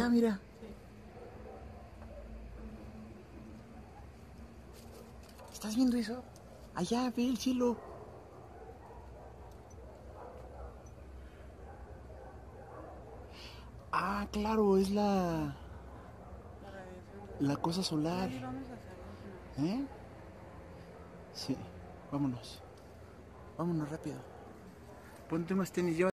allá, mira. ¿Estás viendo eso? Allá, ve el cielo. Ah, claro, es la cosa solar. ¿Eh? Sí, vámonos. Vámonos rápido. Ponte unos tenis,